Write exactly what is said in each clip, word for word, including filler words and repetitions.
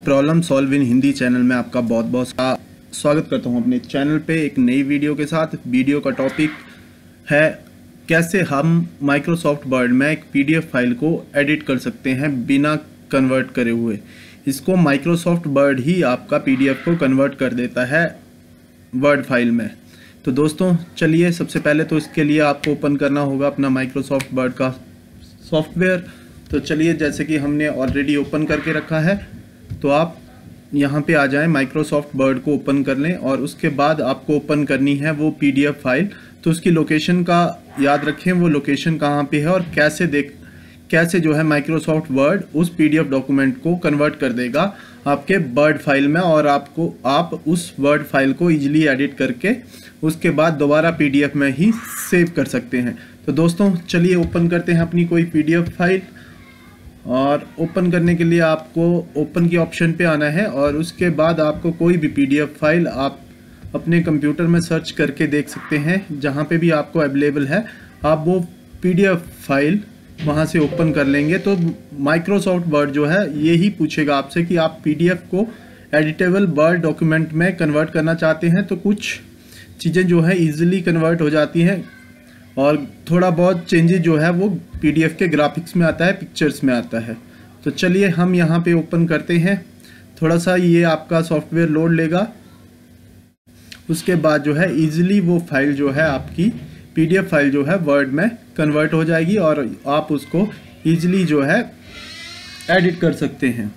Problem solve in Hindi channel में आपका बहुत बहुत स्वागत करता हूं अपने चैनल पे एक नई वीडियो के साथ। वीडियो का टॉपिक है कैसे हम माइक्रोसॉफ्ट वर्ड में एक पीडीएफ फाइल को एडिट कर सकते हैं बिना कन्वर्ट करे हुए। इसको माइक्रोसॉफ्ट वर्ड ही आपका पीडीएफ को कन्वर्ट कर देता है वर्ड फाइल में। तो दोस्तों चलिए, सबसे पहले तो इसके लिए आपको ओपन करना होगा अपना माइक्रोसॉफ्ट वर्ड का सॉफ्टवेयर। तो चलिए, जैसे कि हमने ऑलरेडी ओपन करके रखा है, तो आप यहाँ पे आ जाएं, माइक्रोसॉफ्ट वर्ड को ओपन कर लें और उसके बाद आपको ओपन करनी है वो पीडीएफ फाइल। तो उसकी लोकेशन का याद रखें, वो लोकेशन कहाँ पे है और कैसे देख कैसे जो है माइक्रोसॉफ्ट वर्ड उस पीडीएफ डॉक्यूमेंट को कन्वर्ट कर देगा आपके वर्ड फाइल में, और आपको आप उस वर्ड फाइल को इजीली एडिट करके उसके बाद दोबारा पीडीएफ में ही सेव कर सकते हैं। तो दोस्तों चलिए ओपन करते हैं अपनी कोई पीडीएफ फाइल, और ओपन करने के लिए आपको ओपन के ऑप्शन पे आना है और उसके बाद आपको कोई भी पीडीएफ फाइल आप अपने कंप्यूटर में सर्च करके देख सकते हैं, जहाँ पे भी आपको अवेलेबल है आप वो पीडीएफ फाइल वहाँ से ओपन कर लेंगे। तो माइक्रोसॉफ्ट वर्ड जो है ये ही पूछेगा आपसे कि आप पीडीएफ को एडिटेबल वर्ड डॉक्यूमेंट में कन्वर्ट करना चाहते हैं। तो कुछ चीज़ें जो है ईजिली कन्वर्ट हो जाती हैं और थोड़ा बहुत चेंजेस जो है वो पीडीएफ के ग्राफिक्स में आता है, पिक्चर्स में आता है। तो चलिए हम यहाँ पे ओपन करते हैं। थोड़ा सा ये आपका सॉफ्टवेयर लोड लेगा, उसके बाद जो है इजीली वो फाइल जो है आपकी पीडीएफ फाइल जो है वर्ड में कन्वर्ट हो जाएगी और आप उसको इजीली जो है एडिट कर सकते हैं।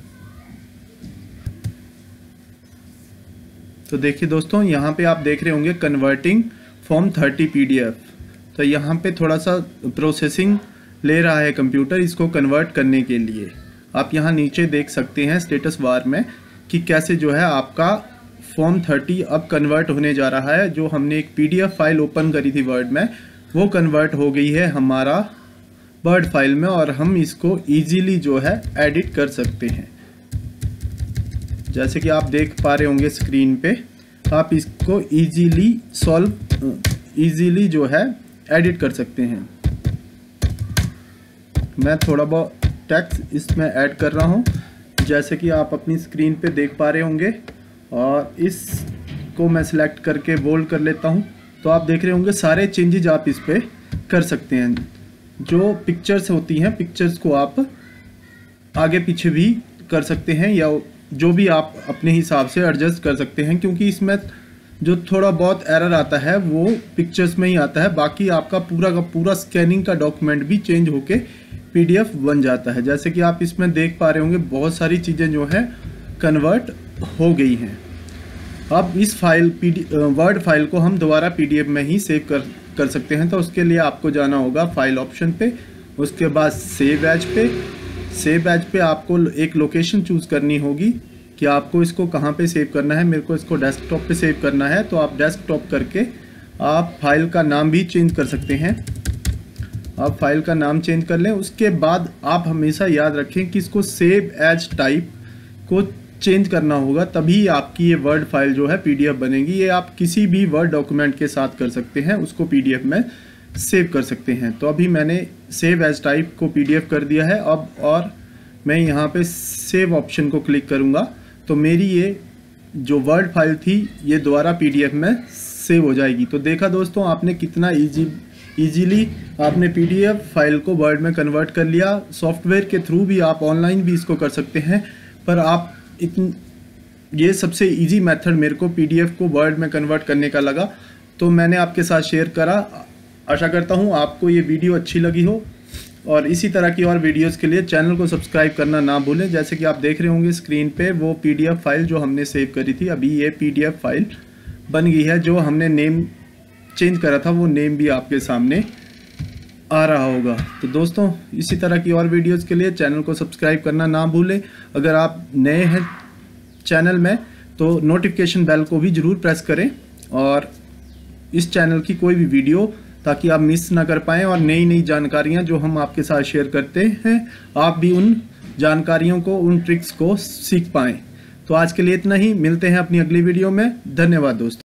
तो देखिए दोस्तों, यहाँ पे आप देख रहे होंगे कन्वर्टिंग फ्रॉम थर्टी पीडीएफ। तो यहाँ पे थोड़ा सा प्रोसेसिंग ले रहा है कंप्यूटर इसको कन्वर्ट करने के लिए। आप यहाँ नीचे देख सकते हैं स्टेटस बार में कि कैसे जो है आपका फॉर्म थर्टी अब कन्वर्ट होने जा रहा है। जो हमने एक पीडीएफ फाइल ओपन करी थी वर्ड में, वो कन्वर्ट हो गई है हमारा वर्ड फाइल में और हम इसको इजीली जो है एडिट कर सकते हैं। जैसे कि आप देख पा रहे होंगे स्क्रीन पे, आप इसको इजीली सॉल्व इजीली जो है एडिट कर सकते हैं। मैं थोड़ा बहुत टेक्स्ट इसमें ऐड कर रहा हूँ, जैसे कि आप अपनी स्क्रीन पे देख पा रहे होंगे, और इसको मैं सिलेक्ट करके बोल्ड कर लेता हूँ। तो आप देख रहे होंगे सारे चेंजेस आप इस पे कर सकते हैं। जो पिक्चर्स होती हैं, पिक्चर्स को आप आगे पीछे भी कर सकते हैं या जो भी आप अपने हिसाब से एडजस्ट कर सकते हैं, क्योंकि इसमें जो थोड़ा बहुत एरर आता है वो पिक्चर्स में ही आता है। बाकी आपका पूरा का पूरा स्कैनिंग का डॉक्यूमेंट भी चेंज होके पीडीएफ बन जाता है। जैसे कि आप इसमें देख पा रहे होंगे बहुत सारी चीज़ें जो हैं कन्वर्ट हो गई हैं। अब इस फाइल पीडी वर्ड फाइल को हम दोबारा पीडीएफ में ही सेव कर कर सकते हैं। तो उसके लिए आपको जाना होगा फाइल ऑप्शन पे, उसके बाद सेव एज पे। सेव एज पे आपको एक लोकेशन चूज़ करनी होगी कि आपको इसको कहाँ पे सेव करना है। मेरे को इसको डेस्कटॉप पे सेव करना है, तो आप डेस्कटॉप करके आप फाइल का नाम भी चेंज कर सकते हैं। आप फाइल का नाम चेंज कर लें। उसके बाद आप हमेशा याद रखें कि इसको सेव एज टाइप को चेंज करना होगा, तभी आपकी ये वर्ड फाइल जो है पीडीएफ बनेगी। ये आप किसी भी वर्ड डॉक्यूमेंट के साथ कर सकते हैं, उसको पीडीएफ में सेव कर सकते हैं। तो अभी मैंने सेव एज टाइप को पीडीएफ कर दिया है अब, और मैं यहाँ पे सेव ऑप्शन को क्लिक करूँगा तो मेरी ये जो वर्ड फाइल थी ये दोबारा पीडीएफ में सेव हो जाएगी। तो देखा दोस्तों आपने कितना इजी इजीली आपने पीडीएफ फाइल को वर्ड में कन्वर्ट कर लिया। सॉफ्टवेयर के थ्रू भी आप ऑनलाइन भी इसको कर सकते हैं, पर आप इतन ये सबसे इजी मेथड मेरे को पीडीएफ को वर्ड में कन्वर्ट करने का लगा, तो मैंने आपके साथ शेयर करा। आशा करता हूँ आपको ये वीडियो अच्छी लगी हो, और इसी तरह की और वीडियोस के लिए चैनल को सब्सक्राइब करना ना भूलें। जैसे कि आप देख रहे होंगे स्क्रीन पे वो पीडीएफ फाइल जो हमने सेव करी थी, अभी ये पीडीएफ फाइल बन गई है। जो हमने नेम चेंज करा था वो नेम भी आपके सामने आ रहा होगा। तो दोस्तों इसी तरह की और वीडियोस के लिए चैनल को सब्सक्राइब करना ना भूलें। अगर आप नए हैं चैनल में तो नोटिफिकेशन बेल को भी ज़रूर प्रेस करें, और इस चैनल की कोई भी वीडियो ताकि आप मिस ना कर पाएँ, और नई नई जानकारियाँ जो हम आपके साथ शेयर करते हैं आप भी उन जानकारियों को, उन ट्रिक्स को सीख पाएँ। तो आज के लिए इतना ही, मिलते हैं अपनी अगली वीडियो में। धन्यवाद दोस्तों।